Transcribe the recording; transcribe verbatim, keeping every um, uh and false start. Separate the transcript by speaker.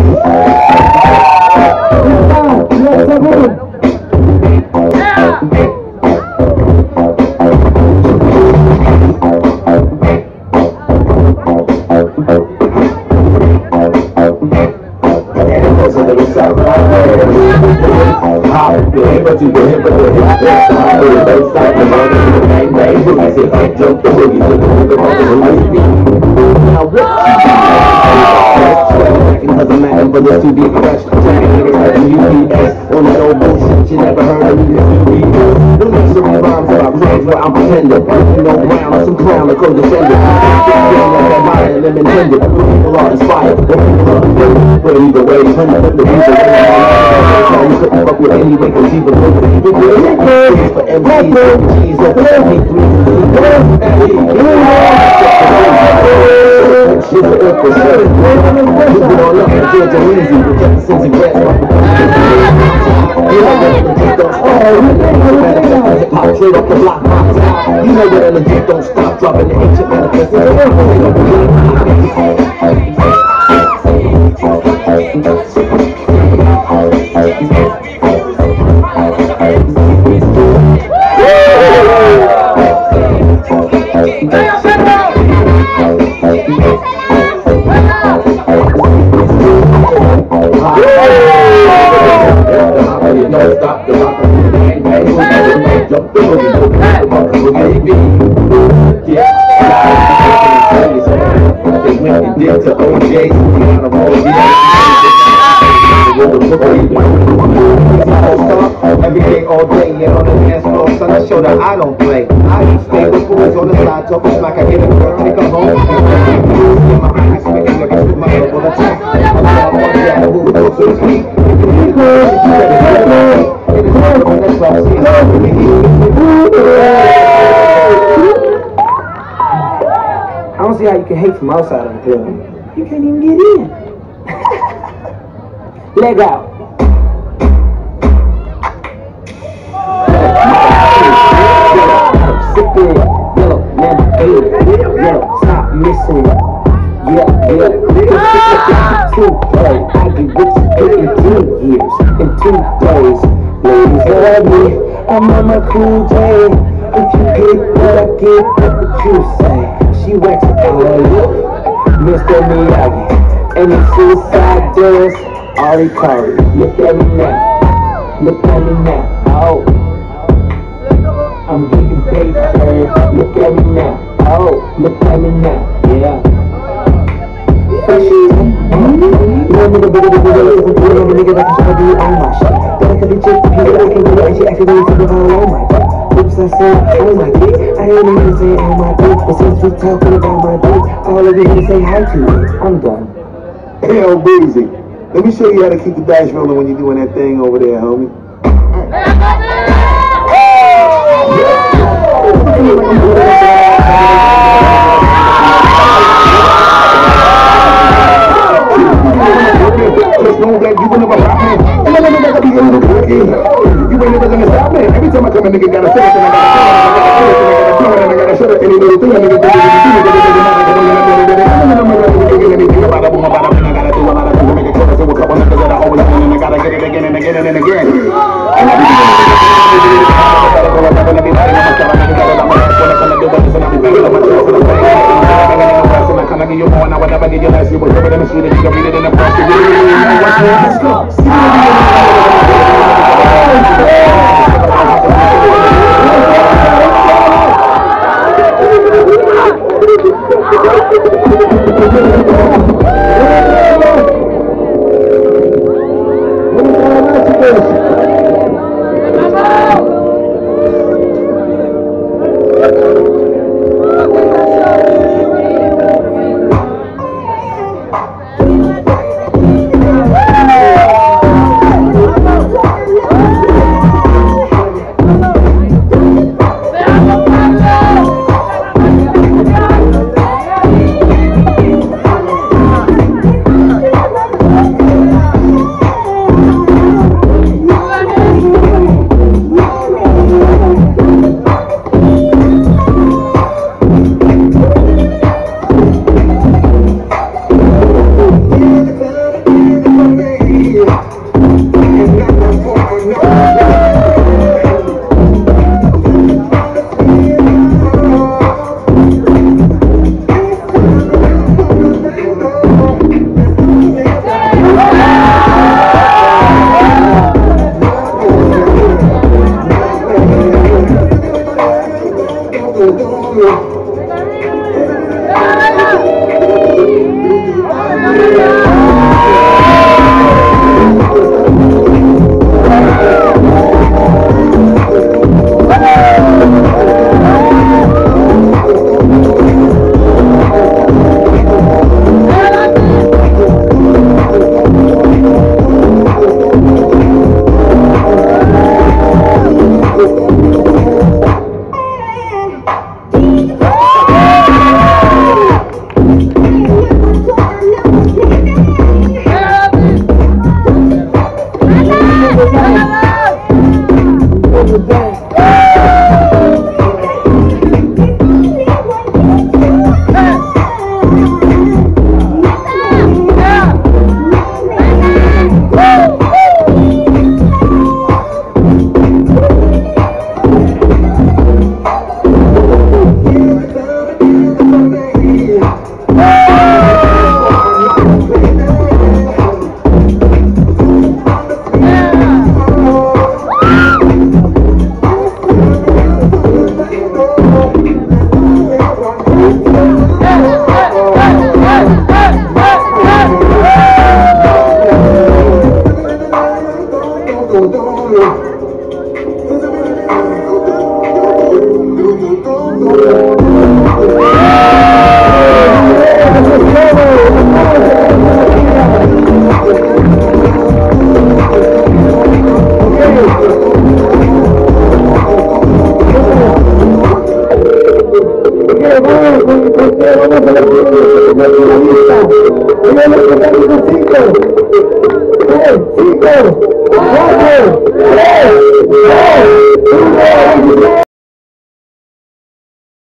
Speaker 1: For this to be fresh, U P S on that old bullshit you never heard of me. The nursery rhymes about plays where I'm pretending. You know, brown or some clown or co-descendant. Feeling like that mind and intended. People are inspired, but people are offended. But either way, turn up the either way. You couldn't fuck with any way, cause even with the people with for M Cs, G's, that's M P three. Shit for ill for sure. Keep it all up and feel too easy. Reject the sense of gas. You know what energy don't stop. Hip hop straight off the block, pop top. You know what energy don't stop. Dropping the ancient manifest. Stop the rock and bang bang. Jump the boogie, baby. Yeah. They went and did to O J. Out of all every day, all day, yeah, on the dance floor. Son, I show that I don't play. I stay with fools on the side, talking smack. I get a girl, take her home. In my eyes, making niggas with my double attack. I'm all on that, who goes to sleep. I don't see how you can hate from outside of the building. You can't even get in. Leg out. Sipping, yellow, navigator, yellow, stop missing. Yeah, yeah, two play. I get rich in two years, in two days. Ladies love me, I'm on my cool day. If you get what I get, what would you say? She wax it all Mister Miyagi, and the suicide doors, Ari Kari. Look at me now, look at me now, oh. I'm getting paper, look at me now, oh. Look at me now, yeah. You want me to be the nigga that's a nigga that can try to do it on my shit. But I could be chick, people that can do it, and she actually really took it all on my dick. Oops, I said, oh my dick. I ain't even say oh my dick, but since we talking about my dick, all of you can say hi to me. I'm done.
Speaker 2: Hey, old Breezy, let me show you how to keep the dice rolling when you're doing that thing over there, homie. Know that you will never rock me. And I never gotta be able to cook it. You ain't never gonna stop me. Every time I come, a nigga gotta say it, and I gotta say it, and I gotta shut it, any little thing, a nigga do it, and I don't know anything about it, about it, and I gotta do a lot of things to make it clear. So a couple niggas that I always win, and I gotta get it again and again and again. And I can I give you more, and I would never need your last. You will give it in the street, and you can read it in the press. Let's go.
Speaker 1: vamos, ¿por qué vamos a la finalista? Tenemos que dar unos cinco, tres, cinco, cuatro, tres, dos, uno,